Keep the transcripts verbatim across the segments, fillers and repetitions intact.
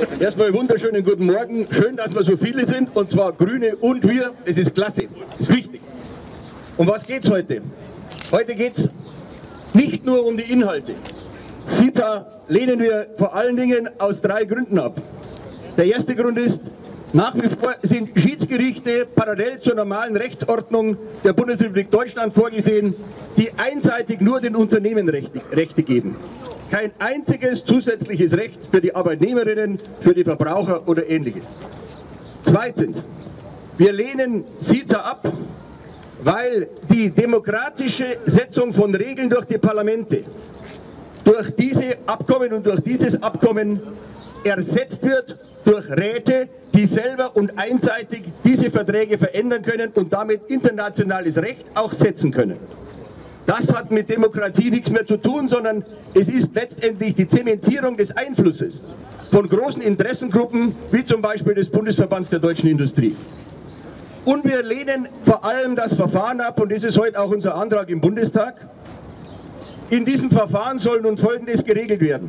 Erstmal wunderschönen guten Morgen. Schön, dass wir so viele sind, und zwar Grüne und wir. Das ist klasse, das ist wichtig. Um was geht es heute? Heute geht es nicht nur um die Inhalte. CETA lehnen wir vor allen Dingen aus drei Gründen ab. Der erste Grund ist, nach wie vor sind Schiedsgerichte parallel zur normalen Rechtsordnung der Bundesrepublik Deutschland vorgesehen, die einseitig nur den Unternehmen Rechte, Rechte geben. Kein einziges zusätzliches Recht für die Arbeitnehmerinnen, für die Verbraucher oder Ähnliches. Zweitens, wir lehnen CETA ab, weil die demokratische Setzung von Regeln durch die Parlamente durch diese Abkommen und durch dieses Abkommen ersetzt wird durch Räte, die selber und einseitig diese Verträge verändern können und damit internationales Recht auch setzen können. Das hat mit Demokratie nichts mehr zu tun, sondern es ist letztendlich die Zementierung des Einflusses von großen Interessengruppen, wie zum Beispiel des Bundesverbands der deutschen Industrie. Und wir lehnen vor allem das Verfahren ab, und das ist heute auch unser Antrag im Bundestag. In diesem Verfahren soll nun Folgendes geregelt werden.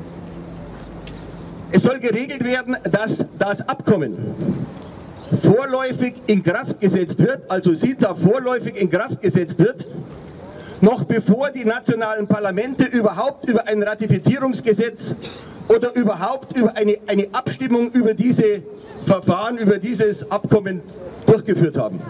Es soll geregelt werden, dass das Abkommen vorläufig in Kraft gesetzt wird, also CETA vorläufig in Kraft gesetzt wird, noch bevor die nationalen Parlamente überhaupt über ein Ratifizierungsgesetz oder überhaupt über eine, eine Abstimmung über diese Verfahren, über dieses Abkommen durchgeführt haben.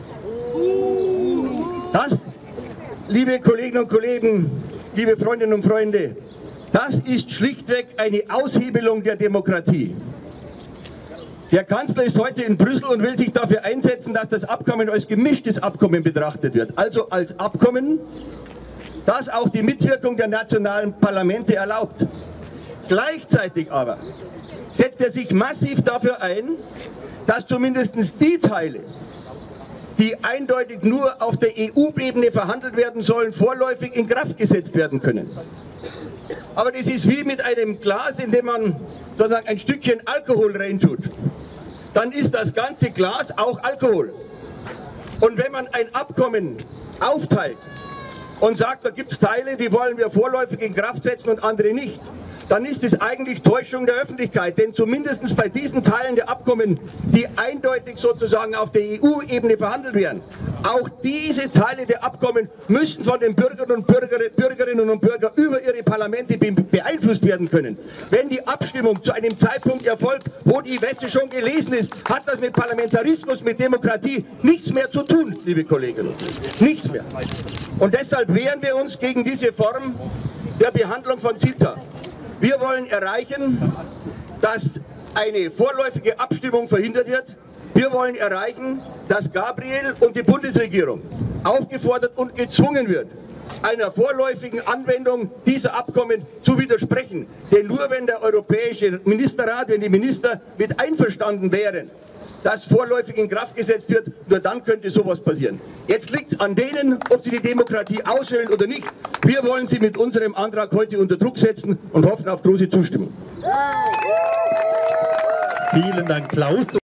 Das, liebe Kolleginnen und Kollegen, liebe Freundinnen und Freunde, das ist schlichtweg eine Aushebelung der Demokratie. Der Kanzler ist heute in Brüssel und will sich dafür einsetzen, dass das Abkommen als gemischtes Abkommen betrachtet wird. Also als Abkommen, das auch die Mitwirkung der nationalen Parlamente erlaubt. Gleichzeitig aber setzt er sich massiv dafür ein, dass zumindest die Teile, die eindeutig nur auf der E U-Ebene verhandelt werden sollen, vorläufig in Kraft gesetzt werden können. Aber das ist wie mit einem Glas, in dem man sozusagen ein Stückchen Alkohol reintut. Dann ist das ganze Glas auch Alkohol. Und wenn man ein Abkommen aufteilt und sagt, da gibt es Teile, die wollen wir vorläufig in Kraft setzen und andere nicht, dann ist es eigentlich Täuschung der Öffentlichkeit. Denn zumindest bei diesen Teilen der Abkommen, die eindeutig sozusagen auf der E U-Ebene verhandelt werden, auch diese Teile der Abkommen müssen von den Bürgern und Bürger, Bürgerinnen und Bürgern über ihre Parlamente beeinflusst werden können. Wenn die Abstimmung zu einem Zeitpunkt erfolgt, wo die Weste schon gelesen ist, hat das mit Parlamentarismus, mit Demokratie nichts mehr zu tun, liebe Kolleginnen und Kollegen. Nichts mehr. Und deshalb wehren wir uns gegen diese Form der Behandlung von CETA. Wir wollen erreichen, dass eine vorläufige Abstimmung verhindert wird. Wir wollen erreichen, dass Gabriel und die Bundesregierung aufgefordert und gezwungen wird, einer vorläufigen Anwendung dieser Abkommen zu widersprechen. Denn nur wenn der Europäische Ministerrat, wenn die Minister mit einverstanden wären, dass vorläufig in Kraft gesetzt wird, nur dann könnte sowas passieren. Jetzt liegt es an denen, ob sie die Demokratie aushöhlen oder nicht. Wir wollen sie mit unserem Antrag heute unter Druck setzen und hoffen auf große Zustimmung. Vielen Dank, Klaus.